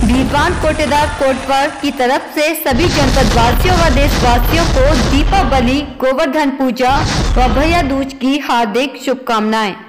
भीलवान कोटेदार कोटवार की तरफ से सभी जनपद वासियों व देशवासियों को दीपावली, गोवर्धन पूजा व भैया दूज की हार्दिक शुभकामनाएं।